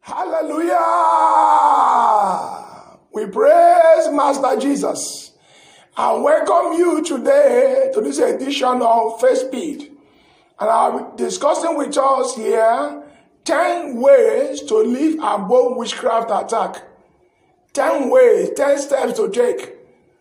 Hallelujah! We praise Master Jesus and welcome you today to this edition of Faith Speed. And I'll be discussing with us here 10 ways to live above witchcraft attack. 10 ways, 10 steps to take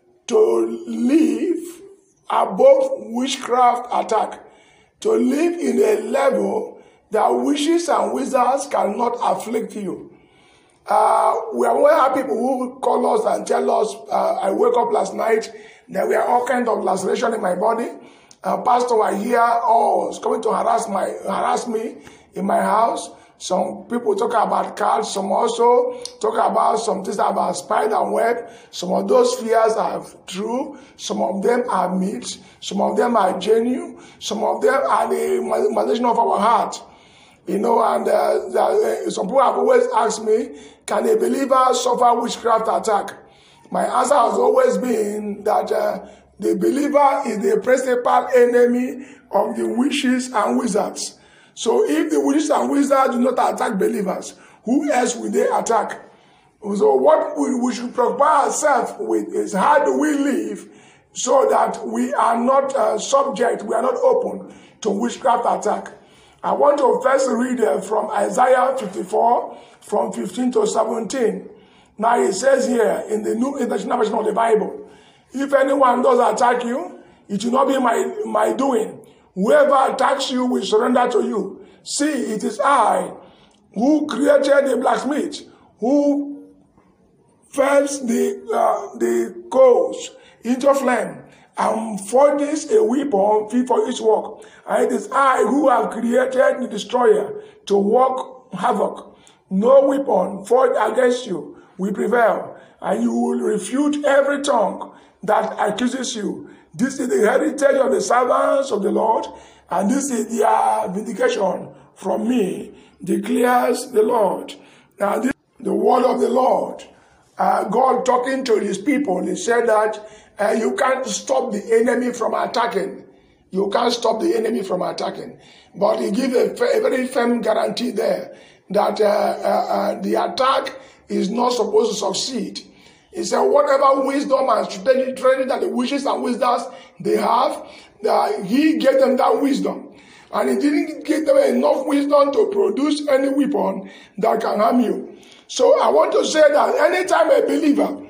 to live above witchcraft attack. To live in a level that witches and wizards cannot afflict you. We have people who call us and tell us, I woke up last night, there were all kinds of laceration in my body. Pastor, I hear, it's coming to harass me in my house. Some people talk about cards, some also talk about some things about spider web. Some of those fears are true, some of them are myths, some of them are genuine, some of them are the imagination of our heart. And some people have always asked me, can a believer suffer witchcraft attack? My answer has always been that the believer is the principal enemy of the witches and wizards. So if the witches and wizards do not attack believers, who else will they attack? So what we should preoccup ourselves with is how do we live so that we are not we are not open to witchcraft attack. I want to first read from Isaiah 54, from 15 to 17. Now it says here in the New International Version of the Bible, if anyone does attack you, it will not be my doing. Whoever attacks you will surrender to you. See, it is I who created the blacksmith, who first the coals into flame, and forges a weapon fit for each work. And it is I who have created the destroyer to work havoc. No weapon forged against you will prevail, and you will refute every tongue that accuses you. This is the heritage of the servants of the Lord, and this is their vindication from me, declares the Lord. Now, this is the word of the Lord. God talking to his people, he said that you can't stop the enemy from attacking. You can't stop the enemy from attacking. But he gives a very firm guarantee there that the attack is not supposed to succeed. He said, whatever wisdom and strategy training that the witches and wizards they have, he gave them that wisdom. And he didn't give them enough wisdom to produce any weapon that can harm you. So I want to say that anytime a believer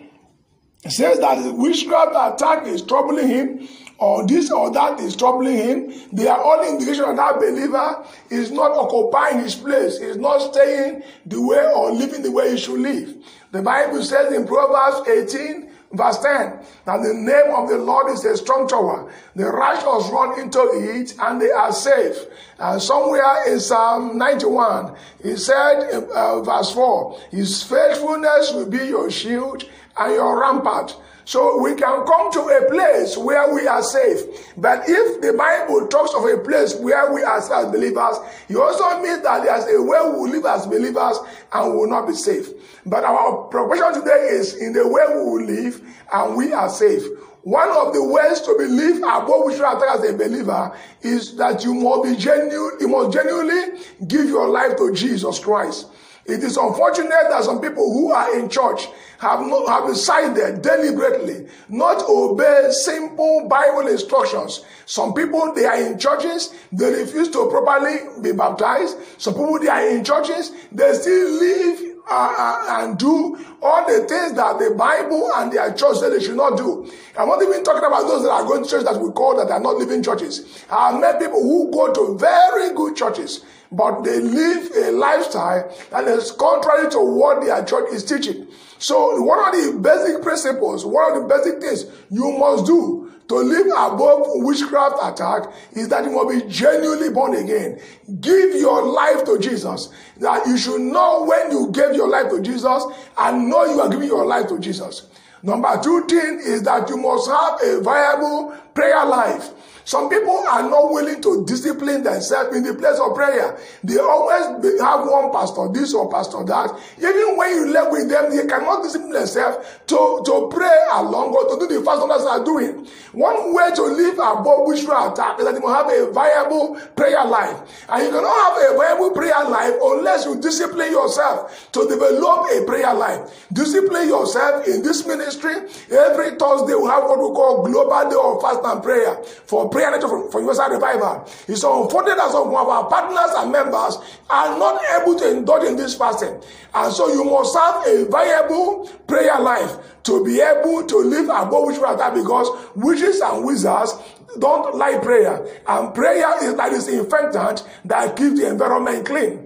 says that the witchcraft attack is troubling him, or this or that is troubling him, they are all indication that that believer is not occupying his place, is not staying the way or living the way he should live. The Bible says in Proverbs 18, verse 10, that the name of the Lord is a strong tower. The righteous run into it and they are safe. And somewhere in Psalm 91, he said, verse 4, his faithfulness will be your shield and your rampart. So we can come to a place where we are safe. But if the Bible talks of a place where we are safe as believers, it also means that there's a way we will live as believers and will not be safe. But our preoccupation today is in the way we will live and we are safe. One of the ways to believe above witchcraft attack as a believer is that you must be genuine. You must genuinely give your life to Jesus Christ. It is unfortunate that some people who are in church have decided deliberately not to obey simple Bible instructions. Some people, they are in churches, they refuse to properly be baptized. Some people, they are in churches, they still live and do all the things that the Bible and their church said they should not do. I'm not even talking about those that are going to church that we call that are not living churches. I've met people who go to very good churches, but they live a lifestyle that is contrary to what their church is teaching. So one of the basic principles, one of the basic things you must do to live above witchcraft attack is that you must be genuinely born again. Give your life to Jesus. That you should know when you gave your life to Jesus and know you are giving your life to Jesus. Number 2 thing is that you must have a viable prayer life. Some people are not willing to discipline themselves in the place of prayer. They always have one pastor, this or pastor that. Even when you live with them, they cannot discipline themselves to pray along or to do the fast others are doing. One way to live above witchcraft attack is that you must have a viable prayer life. And you cannot have a viable prayer life unless you discipline yourself to develop a prayer life. Discipline yourself in this ministry. Every Thursday we have what we call Global Day of Fast and Prayer for Prayer Network for Universal Revival. It's unfortunate that some of our partners and members are not able to indulge in this fasting. And so you must have a viable prayer life to be able to live above witchcraft attack, because witches and wizards don't like prayer. And prayer is that disinfectant that keeps the environment clean.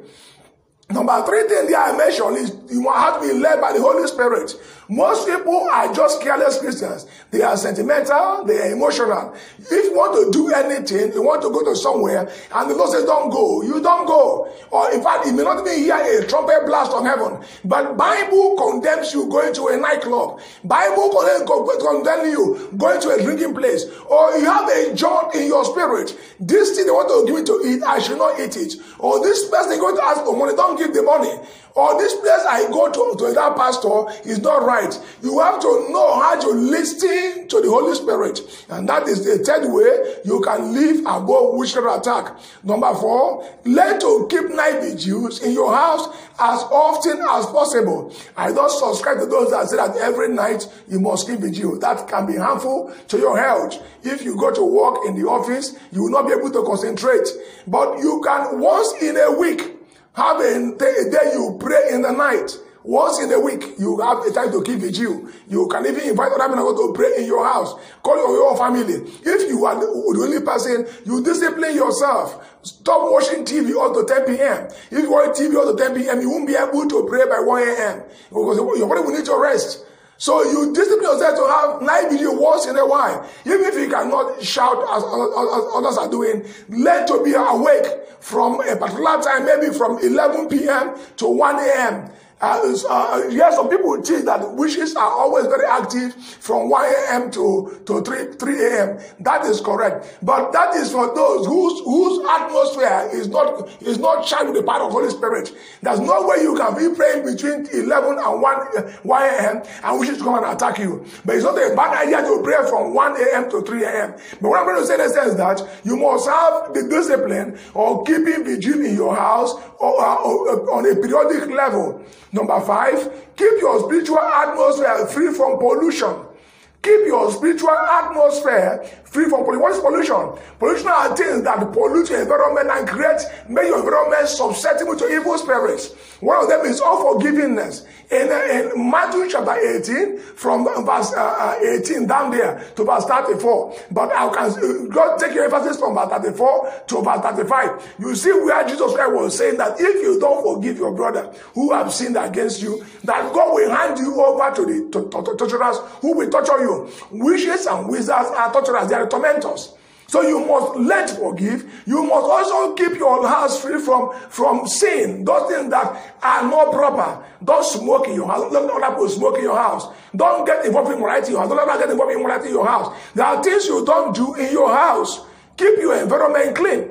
Number 3 thing there I mentioned is you have to be led by the Holy Spirit. Most people are just careless Christians. They are sentimental, they are emotional. If you want to do anything, you want to go to somewhere, and the Lord says don't go, you don't go. Or in fact, you may not even hear a trumpet blast from heaven. But Bible condemns you going to a nightclub. Bible condemns you going to a drinking place. Or you have a job in your spirit. This thing they want to give me to eat, I should not eat it. Or this person going to ask for money, don't give the money. Or this place I go to that pastor is not right. You have to know how to listen to the Holy Spirit. And that is the third way you can live above witchcraft attack. Number 4, learn to keep night vigils in your house as often as possible. I don't subscribe to those that say that every night you must keep vigil. That can be harmful to your health. If you go to work in the office, you will not be able to concentrate. But you can once in a week have a day you pray in the night. Once in a week, you have a time to keep vigil. You can even invite other people to pray in your house. Call your family. If you are the only person, you discipline yourself. Stop watching TV up to 10 p.m. If you watch TV up to 10 p.m., you won't be able to pray by 1 a.m. because your body will need to rest. So you discipline yourself to have night vigil once in a while. Even if you cannot shout as others are doing, learn to be awake from a particular time, maybe from 11 p.m. to 1 a.m. Yes, some people teach that witches are always very active from 1 a.m. to 3 a.m. That is correct. But that is for those whose atmosphere is not charged with the power of the Holy Spirit. There's no way you can be praying between 11 and 1 a.m. and witches come and attack you. But it's not a bad idea to pray from 1 a.m. to 3 a.m. But what I'm going to say in a sense that you must have the discipline of keeping vigil in your house or on a periodic level. Number 5, keep your spiritual atmosphere free from pollution. Keep your spiritual atmosphere free from pollution. What is pollution? Pollution are things that pollute your environment and make your environment susceptible to evil spirits. One of them is unforgivingness. In Matthew chapter 18, from verse 18 down there to verse 34. But I can God take your emphasis from verse 34 to verse 35. You see where Jesus Christ was saying that if you don't forgive your brother who have sinned against you, that God will hand you over to the torturers who will torture you. Witches and wizards are torturers, they are tormentors. So you must learn to forgive. You must also keep your house free from sin. Those things that are not proper. Don't smoke in your house. Don't let other people smoke in your house. Don't get involved in immorality in your house. Don't let get involved in immorality in your house. There are things you don't do in your house. Keep your environment clean.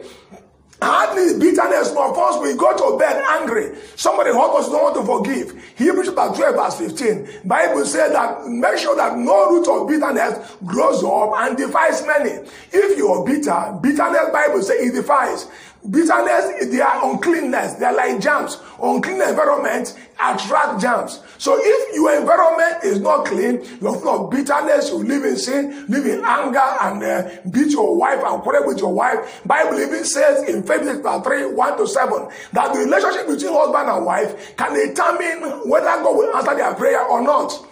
Hardly bitterness, no offense, we go to bed angry. Somebody hurt us, don't want to forgive. Hebrews chapter 12 verse 15. Bible says that make sure that no root of bitterness grows up and defies many. If you are bitter, bitterness, Bible says it defies. Bitterness, they are uncleanness. They are like germs. Unclean environment attract germs. So if your environment is not clean, you're full of bitterness, you live in sin, live in anger, and beat your wife and quarrel with your wife. Bible even says in Ephesians 3:1-7 that the relationship between husband and wife can determine whether God will answer their prayer or not.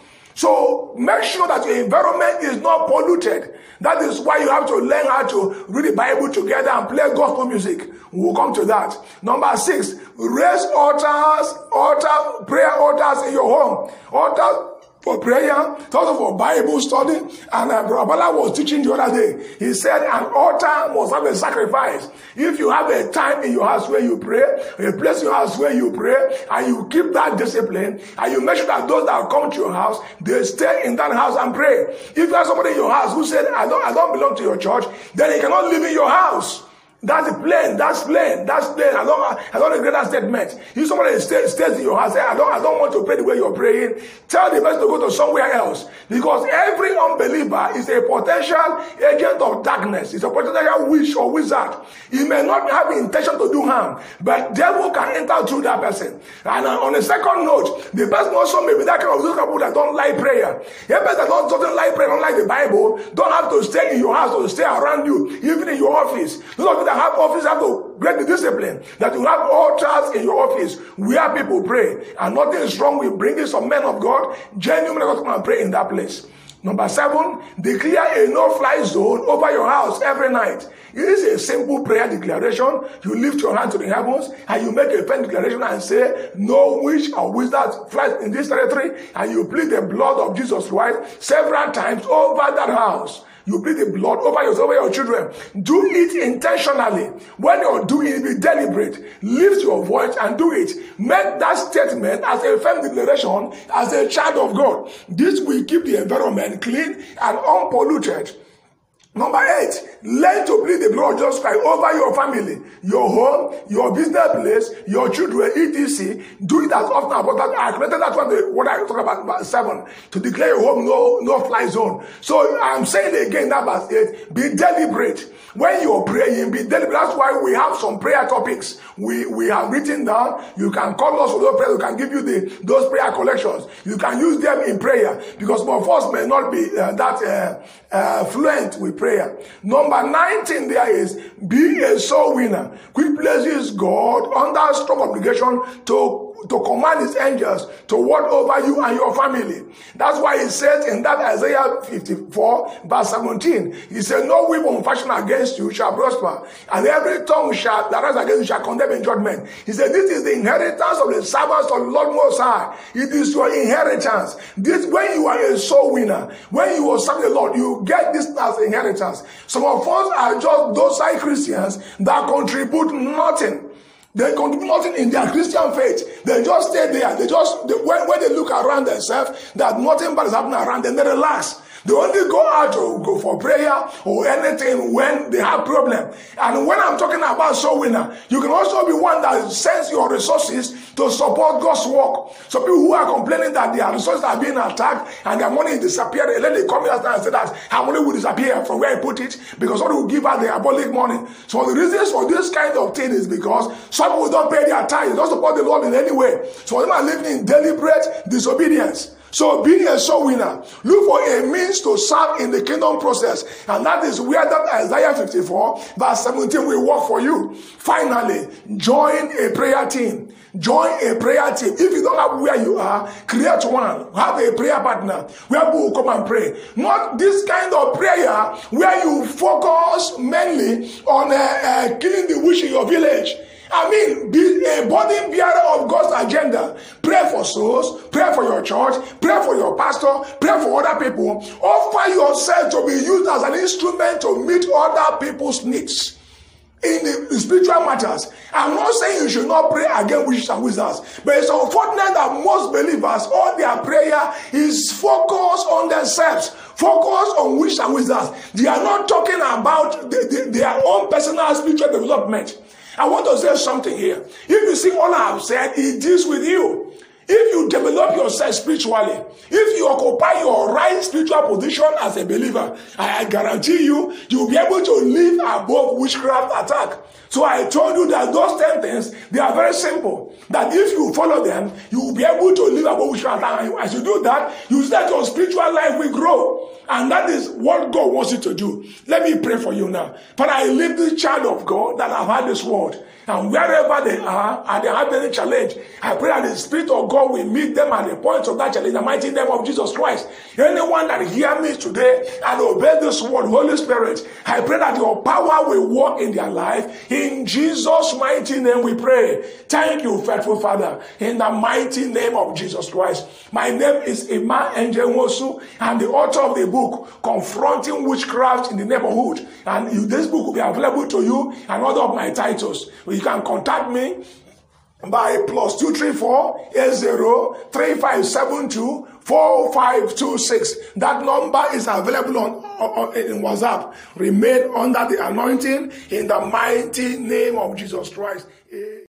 So make sure that your environment is not polluted. That is why you have to learn how to read the Bible together and play gospel music. We'll come to that. Number 6, raise prayer altars in your home. for prayer, it's also for Bible study. And Brother was teaching the other day. He said an altar must have a sacrifice. If you have a time in your house where you pray, a place in your house where you pray, and you keep that discipline, and you make sure that those that come to your house, they stay in that house and pray. If you have somebody in your house who said, I don't belong to your church, then he cannot live in your house. That's plain. I don't regret that statement. If somebody stays in your house, say, I don't want to pray the way you're praying, tell the person to go to somewhere else. Because every unbeliever is a potential agent of darkness. It's a potential witch or wizard. He may not have the intention to do harm, but devil can enter through that person. And on a second note, the person also may be that kind of those people that don't like prayer. A person that doesn't like prayer, don't like the Bible, don't have to stay in your house or stay around you, even in your office. Those of you that have office have to get the discipline that you have altars in your office where people pray, and nothing is wrong with bringing some men of God, genuine men of God, to come and pray in that place. Number 7, declare a no-fly zone over your house every night. It is a simple prayer declaration. You lift your hand to the heavens and you make a firm declaration and say, no witch or wizard flies in this territory, and you plead the blood of Jesus Christ several times over that house. You plead the blood over yourself, over your children. Do it intentionally. When you're doing it, be deliberate. Lift your voice and do it. Make that statement as a firm declaration as a child of God. This will keep the environment clean and unpolluted. Number 8, learn to plead the blood of Jesus Christ over your family, your home, your business place, your children, etc. Do it as often as possible. I created that what I talk about 7, to declare your home no fly zone. So I'm saying again that verse 8, be deliberate. When you're praying, be deliberate. That's why we have some prayer topics we have written down. You can call us for those prayers. We can give you those prayer collections. You can use them in prayer, because some of us may not be fluent with prayer. Number 19 there is, be a soul winner. Which places God under strong obligation to command his angels to watch over you and your family. That's why he says in that Isaiah 54 verse 17, he said, no weapon fashioned against you shall prosper, and every tongue that rise against you shall condemn in judgment. He said, this is the inheritance of the servants of the Lord Most High. It is your inheritance. This, when you are a soul winner, when you are serving the Lord, you get this as inheritance. Some of us are just docile Christians that contribute nothing. They contribute nothing in their Christian faith. They just stay there. When they look around themselves, that nothing bad is happening around them, they relax. They only go out to go for prayer or anything when they have problem. And when I'm talking about soul winner, you can also be one that sends your resources to support God's work. So people who are complaining that their resources are being attacked and their money is disappearing, and then they come here and say that our money will disappear from where I put it, because somebody will give out the diabolic money. So the reasons for this kind of thing is because some people don't pay their tithes, don't support the Lord in any way. So they are living in deliberate disobedience. So being a soul winner, look for a means to serve in the kingdom process. And that is where that Isaiah 54 verse 17 will work for you. Finally, join a prayer team. Join a prayer team. If you don't have where you are, create one. Have a prayer partner where people will come and pray. Not this kind of prayer where you focus mainly on killing the witch in your village. I mean, be a burden bearer of God's agenda. Pray for souls, pray for your church, pray for your pastor, pray for other people. Offer yourself to be used as an instrument to meet other people's needs in the spiritual matters. I'm not saying you should not pray against witches and wizards, but it's unfortunate that most believers, all their prayer is focused on themselves, focused on witches and wizards. They are not talking about their own personal spiritual development. I want to say something here. If you see all I have said, it deals with you. If you develop yourself spiritually, if you occupy your right spiritual position as a believer, I guarantee you, you'll be able to live above witchcraft attack. So I told you that those 10 things, they are very simple. That if you follow them, you will be able to live above witchcraft attack. And as you do that, you see that your spiritual life will grow. And that is what God wants you to do. Let me pray for you now. But I live this child of God that have had this word. And wherever they are, and they have any challenge, I pray that the Spirit of God will meet them at the point of that challenge in the mighty name of Jesus Christ. Anyone that hear me today and obey this word, Holy Spirit, I pray that your power will work in their life. In Jesus' mighty name we pray. Thank you, faithful Father, in the mighty name of Jesus Christ. My name is Emma Njenwosu. I'm the author of the book, Confronting Witchcraft in the Neighborhood. And this book will be available to you and other of my titles. You can contact me by +234 803572 4526. That number is available in WhatsApp. Remain under the anointing in the mighty name of Jesus Christ.